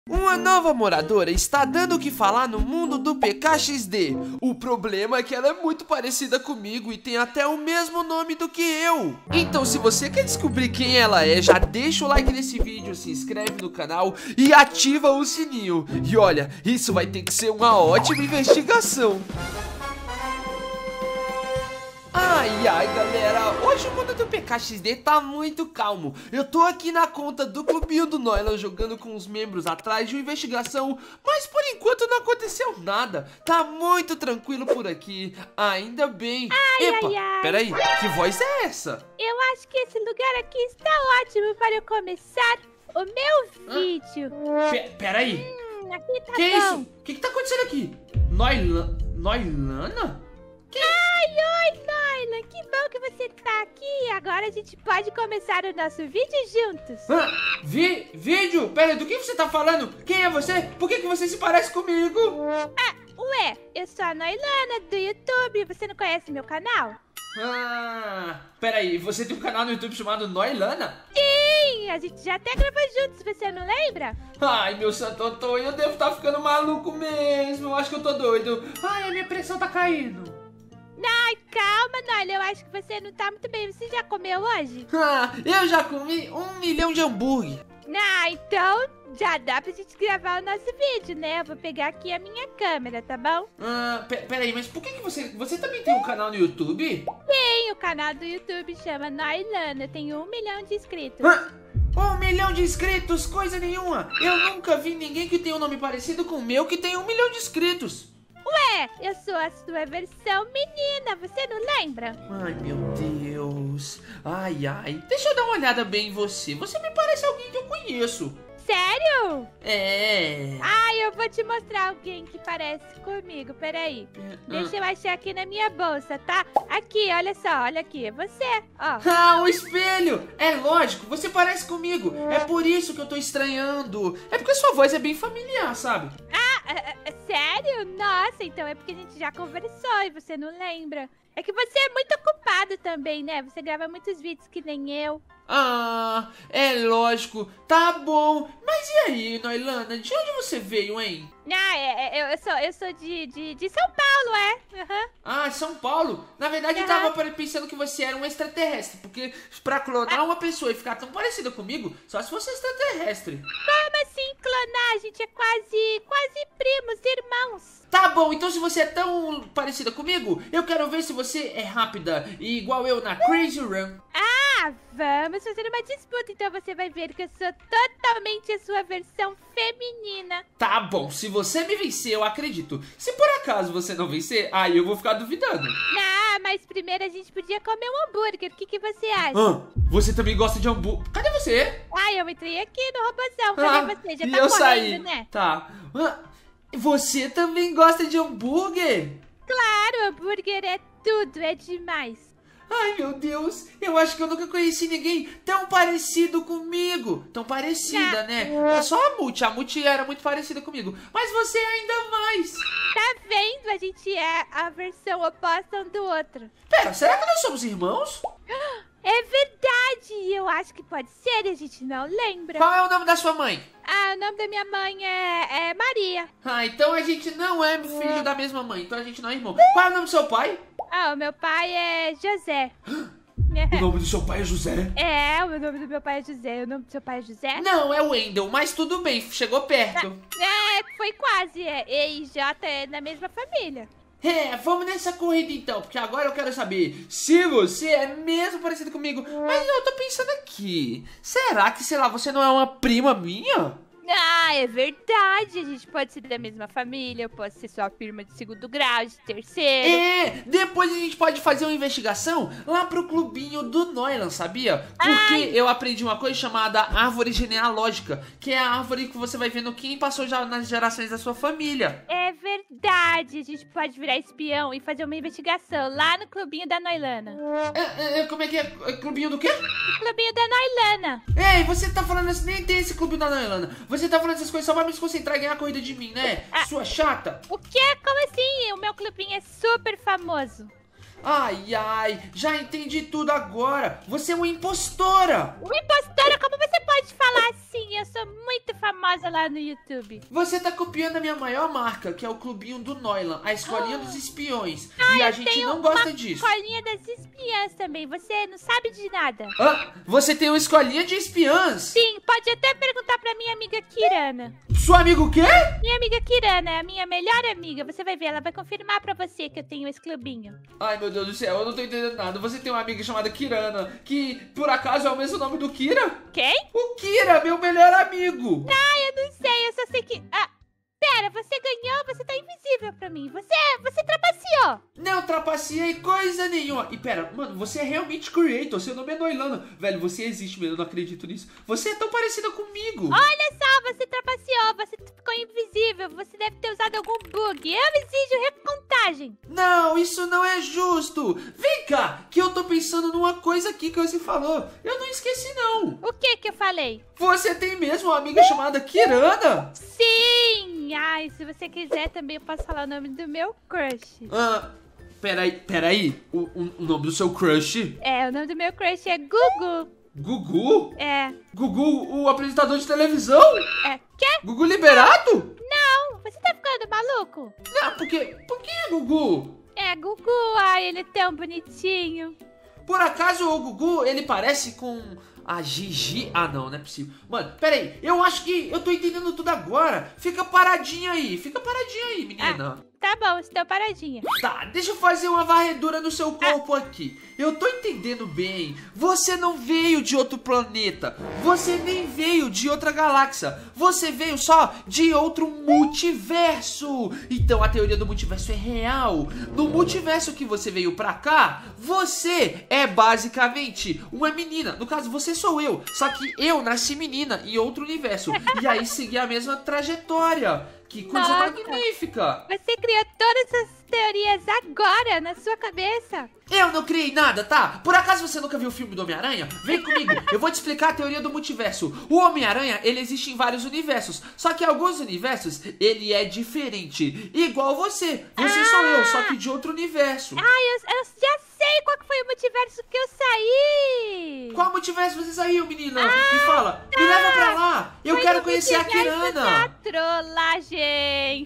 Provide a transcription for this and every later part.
Uma nova moradora está dando o que falar no mundo do PKXD. O problema é que ela é muito parecida comigo e tem até o mesmo nome do que eu. Então, se você quer descobrir quem ela é, já deixa o like nesse vídeo, se inscreve no canal e ativa o sininho. E olha, isso vai ter que ser uma ótima investigação. Ai, galera, hoje o mundo do PKXD tá muito calmo. Eu tô aqui na conta do clubinho do Noylan jogando com os membros atrás de uma investigação, mas por enquanto não aconteceu nada. Tá muito tranquilo por aqui, ainda bem. Epa, peraí, que voz é essa? Eu acho que esse lugar aqui está ótimo para eu começar o meu vídeo. Peraí. Aqui tá que bom. Isso? O que tá acontecendo aqui? Noylana? Oi, Noylan, que bom que você tá aqui. Agora a gente pode começar o nosso vídeo juntos. Vídeo? Pera, do que você tá falando? Quem é você? Por que você se parece comigo? Ué, eu sou a Noylana do YouTube. Você não conhece meu canal? Peraí, você tem um canal no YouTube chamado Noylana? Sim, a gente já até gravou juntos, você não lembra? Ai, meu santo Antônio, eu devo estar ficando maluco mesmo. Eu acho que eu tô doido. Ai, a minha pressão tá caindo. Ai, calma, Noylan, eu acho que você não tá muito bem. Você já comeu hoje? Eu já comi 1 milhão de hambúrguer. Então já dá pra gente gravar o nosso vídeo, né? Eu vou pegar aqui a minha câmera, tá bom? Peraí, mas por que você também tem um canal no YouTube? Tem, o canal do YouTube chama Noylana, tem 1 milhão de inscritos. 1 milhão de inscritos? Coisa nenhuma. Eu nunca vi ninguém que tenha um nome parecido com o meu que tem 1 milhão de inscritos. Ué, eu sou a sua versão menina, você não lembra? Ai, meu Deus. Ai. Deixa eu dar uma olhada bem em você. Você me parece alguém que eu conheço. Sério? É. Ai, eu vou te mostrar alguém que parece comigo, peraí. Deixa eu achar aqui na minha bolsa, tá? Aqui, olha só, olha aqui, é você, ó. O espelho! É lógico, você parece comigo. É por isso que eu tô estranhando. É porque sua voz é bem familiar, sabe? Sério? Nossa, então é porque a gente já conversou e você não lembra. É que você é muito ocupado também, né? Você grava muitos vídeos que nem eu. É lógico. Tá bom. Mas e aí, Noylana? De onde você veio, hein? Eu sou de São Paulo, é? São Paulo? Na verdade, eu tava pensando que você era um extraterrestre. Porque pra clonar uma pessoa e ficar tão parecida comigo, só se fosse extraterrestre. Como assim clonar? A gente é quase primos, irmãos. Tá bom, então se você é tão parecida comigo, eu quero ver se você é rápida e igual eu na Crazy Run. Vamos fazer uma disputa, então você vai ver que eu sou totalmente a sua versão feminina. Tá bom, se você me vencer, eu acredito. Se por acaso você não vencer, aí eu vou ficar duvidando. Mas primeiro a gente podia comer um hambúrguer, o que você acha? Você também gosta de hambúrguer? Cadê você? Eu entrei aqui no robôzão, cadê você? Já tá eu correndo, saí. Né? Tá. Você também gosta de hambúrguer? Claro, hambúrguer é tudo, é demais. Ai, meu Deus, eu acho que eu nunca conheci ninguém tão parecido comigo. Tão parecida, né? É só a Muti era muito parecida comigo. Mas você ainda mais. Tá vendo? A gente é a versão oposta um do outro. Pera, será que nós somos irmãos? É verdade, eu acho que pode ser, a gente não lembra. Qual é o nome da sua mãe? O nome da minha mãe é Maria. Então a gente não é filho da mesma mãe, então a gente não é irmão. Qual é o nome do seu pai? O meu pai é José. O nome do seu pai é José? O nome do meu pai é José. O nome do seu pai é José? Não, é Wendel, mas tudo bem, chegou perto. Foi quase. E J é da mesma família. Vamos nessa corrida então, porque agora eu quero saber se você é mesmo parecido comigo. Mas eu tô pensando aqui, será que, sei lá, você não é uma prima minha? É verdade, a gente pode ser da mesma família, eu posso ser sua prima de 2º grau, de 3º. Depois a gente pode fazer uma investigação lá pro clubinho do Noylan, sabia? Porque eu aprendi uma coisa chamada árvore genealógica, que é a árvore que você vai vendo quem passou já nas gerações da sua família. É verdade, a gente pode virar espião e fazer uma investigação lá no clubinho da Noylana. Como é que é? Clubinho do quê? O clubinho da Noylana. Ei, você tá falando assim, nem tem esse clubinho da Noylana. Você tá falando essas coisas só vai me desconcentrar e ganhar a corrida de mim, né? Sua chata. O quê? Como assim? O meu clubinho é super famoso. Ai, ai, já entendi tudo agora. Você é uma impostora. Uma impostora? Como você pode falar assim? Eu sou muito famosa lá no YouTube. Você tá copiando a minha maior marca, que é o Clubinho do Noilan, a escolinha dos espiões. E eu a gente tenho não gosta uma disso. escolinha das espiãs também. Você não sabe de nada. Ah, você tem uma escolinha de espiãs? Sim, pode até perguntar pra minha amiga Kirana. Sua amiga o quê? Minha amiga Kirana é a minha melhor amiga. Você vai ver, ela vai confirmar pra você que eu tenho esse clubinho. Ai, meu Deus do céu, eu não tô entendendo nada. Você tem uma amiga chamada Kirana, que por acaso é o mesmo nome do Kira? Quem? O Kira, meu melhor amigo. Eu não sei, eu só sei que... Pera, você ganhou, você tá invisível pra mim. Você trapaceou. Não trapaceei coisa nenhuma. E pera, mano, você é realmente creator. Seu nome é Noilana. Velho, você existe mesmo, eu não acredito nisso. Você é tão parecida comigo. Olha só, você trapaceou, você ficou invisível. Você deve ter usado algum bug. Eu exijo recontagem. Não, isso não é justo. Vem cá, que eu tô pensando numa coisa aqui que você falou. Eu não esqueci, não. O que eu falei? Você tem mesmo uma amiga chamada Kirana? Sim! Ai, se você quiser também eu posso falar o nome do meu crush. Peraí. O nome do seu crush? É, o nome do meu crush é Gugu. Gugu? É. Gugu, o apresentador de televisão? É. Quê? Gugu Liberato? Não, você tá ficando maluco? Não, por que é Gugu? É, Gugu, ai, ele é tão bonitinho. Por acaso o Gugu, ele parece com a Gigi? Ah, não é possível. Mano, peraí, eu acho que eu tô entendendo tudo agora. Fica paradinha aí, menina. Tá bom, estou paradinha. Tá, deixa eu fazer uma varredura no seu corpo aqui. Eu tô entendendo bem. Você não veio de outro planeta. Você nem veio de outra galáxia. Você veio só de outro multiverso. Então a teoria do multiverso é real. No multiverso que você veio pra cá, você é basicamente uma menina. No caso, você sou eu. Só que eu nasci menina em outro universo. E aí segui a mesma trajetória. Que coisa magnífica! Você criou todas essas teorias agora, na sua cabeça. Eu não criei nada, tá? Por acaso você nunca viu o filme do Homem-Aranha? Vem comigo, eu vou te explicar a teoria do multiverso. O Homem-Aranha, ele existe em vários universos. Só que em alguns universos, ele é diferente. Igual você. Você sou eu, só que de outro universo. Eu já sei qual que foi o multiverso que eu saí. Qual multiverso você saiu, menina? Me fala, me leva pra lá. Eu quero conhecer a Kirana. Trollagem.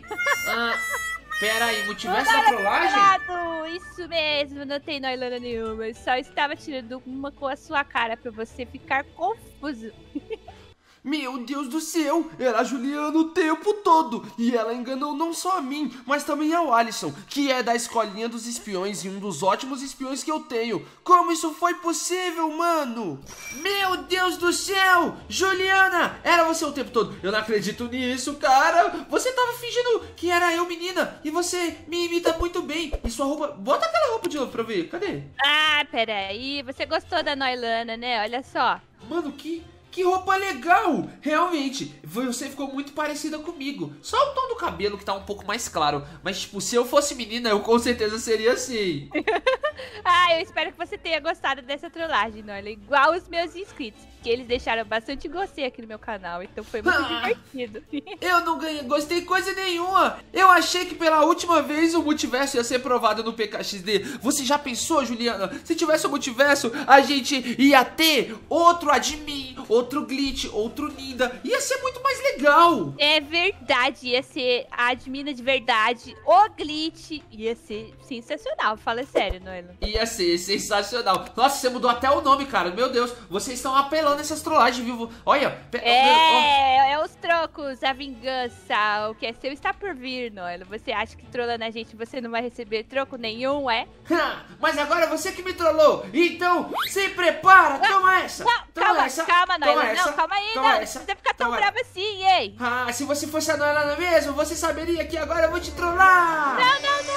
Pera aí, multiverso da trollagem? Isso mesmo, não tem Noilana nenhuma. Eu só estava tirando uma com a sua cara pra você ficar confuso. Meu Deus do céu, era a Juliana o tempo todo. E ela enganou não só a mim, mas também ao Alisson, que é da escolinha dos espiões e um dos ótimos espiões que eu tenho. Como isso foi possível, mano? Meu Deus do céu, Juliana, era você o tempo todo. Eu não acredito nisso, cara. Você tava fingindo que era eu, menina, e você me imita muito bem. E sua roupa, bota aquela roupa de novo pra eu ver, cadê? Peraí, você gostou da Noilana, né? Olha só. Mano, que roupa legal! Realmente, você ficou muito parecida comigo. Só o tom do cabelo que tá um pouco mais claro. Mas, tipo, se eu fosse menina, eu com certeza seria assim. Eu espero que você tenha gostado dessa trollagem, Noila. Igual os meus inscritos. Porque eles deixaram bastante gostei aqui no meu canal. Então foi muito divertido. Eu não gostei coisa nenhuma. Eu achei que pela última vez o multiverso ia ser provado no PKXD. Você já pensou, Juliana? Se tivesse o multiverso, a gente ia ter outro admin, outro glitch, outro ninja. Ia ser muito mais legal. É verdade, ia ser a admina de verdade, o glitch. Ia ser sensacional, fala sério, Noila. Ia ser sensacional. Nossa, você mudou até o nome, cara. Meu Deus, vocês estão apelando essas trollagens, viu? Olha. É os trocos, a vingança. O que é seu está por vir, Noila. Você acha que trollando a gente você não vai receber troco nenhum, é? Mas agora é você que me trollou. Então, se prepara. Toma essa. Calma, Noila. Não, calma aí, não. Não precisa ficar tão brava assim, ei. Se você fosse a Noila mesmo, você saberia que agora eu vou te trollar. Não.